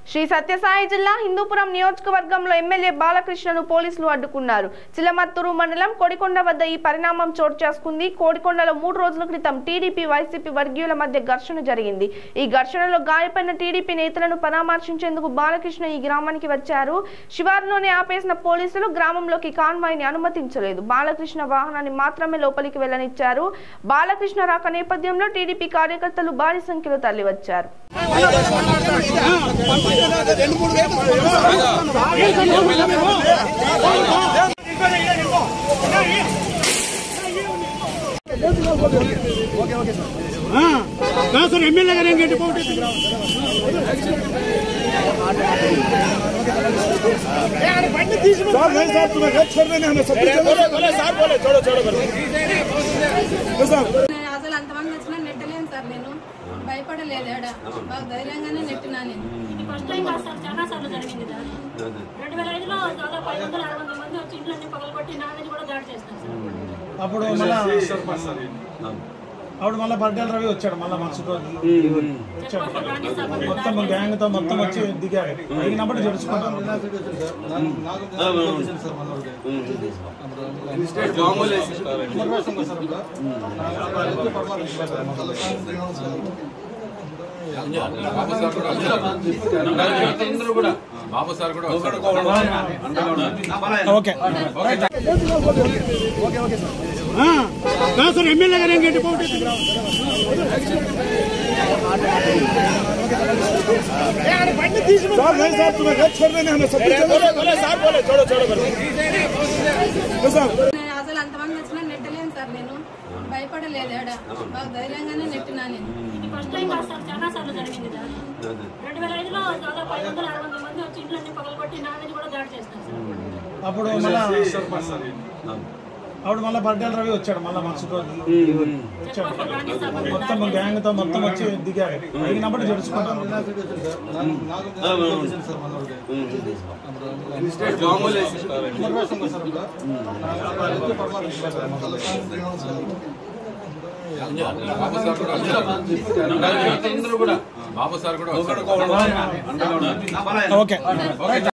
శ్రీ సత్యసాయి జిల్లా హిందూపురం నియోజకవర్గంలో ఎమ్మెల్యే బాలకృష్ణను పోలీసులు అడ్డుకున్నారు. చిలమత్తూరు మండలం కోడికొండ వద్ద ఈ పరిణామం చోటు చేసుకుంది. కోడికొండలో 3 రోజుల క్రితం టీడీపీ వైసీపీ వర్గీయుల మధ్య ఘర్షణ జరిగింది. ఈ ఘర్షణలో గాయపడిన టీడీపీ నేతలను పరామర్శించేందుకు బాలకృష్ణ ఈ గ్రామానికి వచ్చారు. శివారులోనే ఆపేసిన పోలీసులు గ్రామంలోకి కాన్వాయ్ని అనుమతించలేదు. బాలకృష్ణ వాహనాన్ని మాత్రమే లోపలికి వెళ్లనిచ్చారు. బాలకృష్ణ రాక నేపథ్యంలో టీడీపీ కార్యకర్తలు భారీ సంఖ్యలో తరలివచ్చారు. सर एमएलए करेंगे रिपोर्ट सर नहीं सर तुम्हें घर छोड़ देने हमें सब बोले सर बोले छोड़ो छोड़ो అసలు అంతమంది వచ్చినా నెట్టలేను సార్. నేను భయపడలేదు. బాగా ధైర్యంగానే నెట్టినా. నేను ఇది ఫస్ట్ టైం కాదు సార్, చాలా సార్లు జరిగింది. 2005లో దాదాపు 500-600 మంది వచ్చి ఇంట్లోనే పగలగొట్టి నా మీద కూడా దాడి చేస్తారు సార్. అప్పుడు మళ్ళీ బర్డెల్ రవి వచ్చాడు. మళ్ళీ మరుసటి రోజు వచ్చాడు. మొత్తం గ్యాంగ్ తో మొత్తం వచ్చి దిగాడు. దిగినప్పుడు జడుచుకుంటాం. ఓకే सर एमएलए करेंगे रिपोर्ट सर नहीं सर तुम्हें घर छोड़ देने हमें सब बोले सर बोले छोड़ो छोड़ो అసలు అంతమంది వచ్చినా నెట్టలేను సార్. నేను భయపడలేదు. బాగా ధైర్యంగానే నెట్టినా. నేను ఇది ఫస్ట్ టైం కాదు సార్, చాలా సార్లు జరిగింది. 2005లో దాదాపు 500-600 మంది వచ్చి ఇంట్లోనే పగలగొట్టి నా మీద కూడా దాడి చేస్తారు సార్. అప్పుడు మళ్ళీ బర్డెల్ రవి వచ్చాడు. మళ్ళీ మరుసటి రోజు వచ్చాడు. మొత్తం గ్యాంగ్ తో మొత్తం వచ్చి దిగాడు. దిగినప్పుడు జడుచుకుంటాం. బాబు సార్ కూడా ఓకే